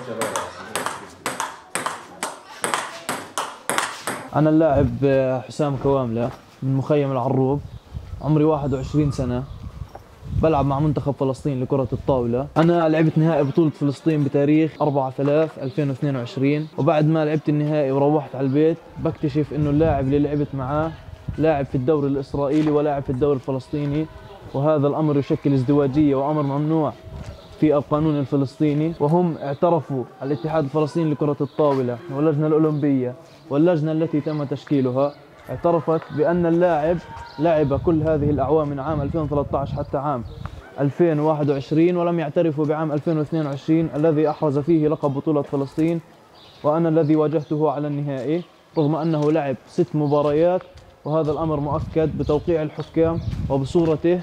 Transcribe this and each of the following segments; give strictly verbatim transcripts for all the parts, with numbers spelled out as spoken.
أنا اللاعب حسام كواملة من مخيم العروب، عمري واحد وعشرين سنة، بلعب مع منتخب فلسطين لكرة الطاولة. أنا لعبت نهائي بطولة فلسطين بتاريخ أربعة ثلاثة ألفين واثنين وعشرين، وبعد ما لعبت النهائي وروحت على البيت بكتشف إنه اللاعب اللي لعبت معاه لاعب في الدوري الإسرائيلي ولاعب في الدوري الفلسطيني، وهذا الأمر يشكل ازدواجية وأمر ممنوع في القانون الفلسطيني. وهم اعترفوا الاتحاد الفلسطيني لكرة الطاولة واللجنة الأولمبية واللجنة التي تم تشكيلها اعترفت بأن اللاعب لعب كل هذه الأعوام من عام ألفين وثلاثة عشر حتى عام ألفين وواحد وعشرين، ولم يعترفوا بعام ألفين واثنين وعشرين الذي أحرز فيه لقب بطولة فلسطين، وأنا الذي واجهته على النهائي رغم أنه لعب ست مباريات. وهذا الأمر مؤكد بتوقيع الحكام وبصورته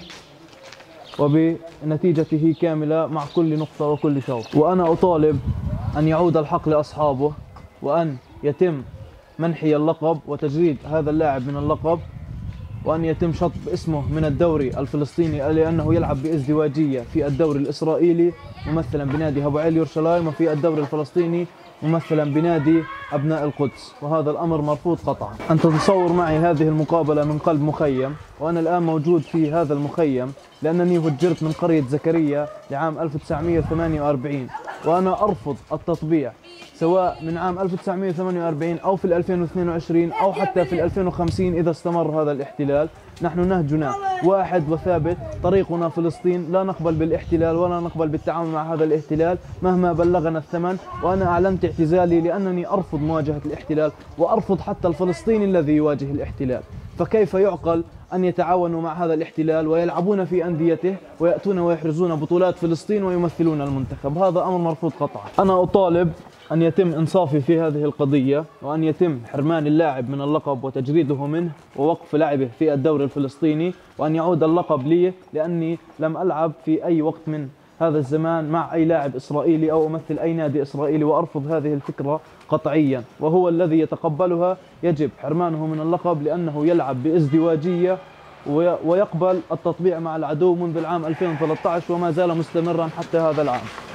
وبنتيجته كاملة مع كل نقطة وكل شوط. وأنا أطالب أن يعود الحق لأصحابه، وأن يتم منحي اللقب وتجريد هذا اللاعب من اللقب، وأن يتم شطب اسمه من الدوري الفلسطيني لأنه يلعب بازدواجية في الدوري الإسرائيلي ممثلا بنادي هابوعيل يورشلايم، وفي الدوري الفلسطيني ممثلا بنادي أبناء القدس، وهذا الأمر مرفوض قطعا. أنت تتصور معي هذه المقابلة من قلب مخيم، وأنا الآن موجود في هذا المخيم لأنني هجرت من قرية زكريا لعام ألف وتسعمئة وثمانية وأربعين، وأنا أرفض التطبيع سواء من عام ألف وتسعمئة وثمانية وأربعين أو في ألفين واثنين وعشرين أو حتى في ألفين وخمسين إذا استمر هذا الاحتلال. نحن نهجنا واحد وثابت، طريقنا فلسطين، لا نقبل بالاحتلال ولا نقبل بالتعامل مع هذا الاحتلال مهما بلغنا الثمن. وأنا أعلنت اعتزالي لأنني أرفض مواجهة الاحتلال وأرفض حتى الفلسطيني الذي يواجه الاحتلال. فكيف يعقل أن يتعاونوا مع هذا الاحتلال ويلعبون في أنديته ويأتون ويحرزون بطولات فلسطين ويمثلون المنتخب؟ هذا أمر مرفوض قطعا. أنا أطالب أن يتم إنصافي في هذه القضية، وأن يتم حرمان اللاعب من اللقب وتجريده منه ووقف لعبه في الدوري الفلسطيني، وأن يعود اللقب لي لأني لم ألعب في أي وقت من هذا الزمان مع أي لاعب إسرائيلي أو أمثل أي نادي إسرائيلي، وأرفض هذه الفكرة قطعيا. وهو الذي يتقبلها يجب حرمانه من اللقب لأنه يلعب بازدواجية ويقبل التطبيع مع العدو منذ العام ألفين وثلاثة عشر وما زال مستمرا حتى هذا العام.